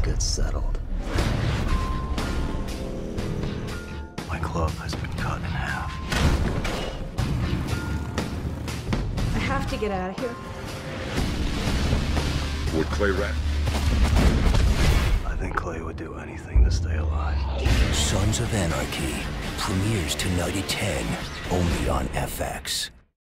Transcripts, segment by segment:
gets settled. My club has been cut in half. I have to get out of here. Would Clay rat? I think Clay would do anything to stay alive. Sons of Anarchy premieres tonight at 10, only on FX.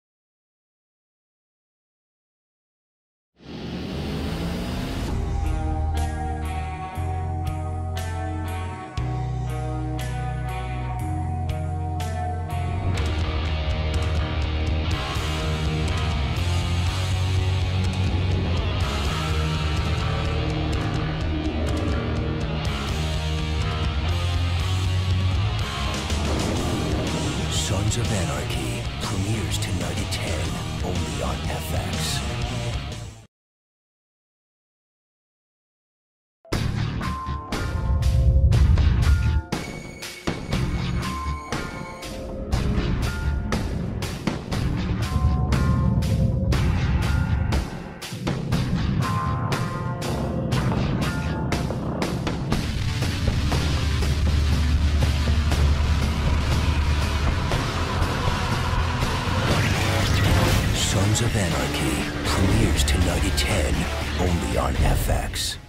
Sons of Anarchy premieres tonight at 10, only on FX. Sons of Anarchy premieres tonight at 10, only on FX.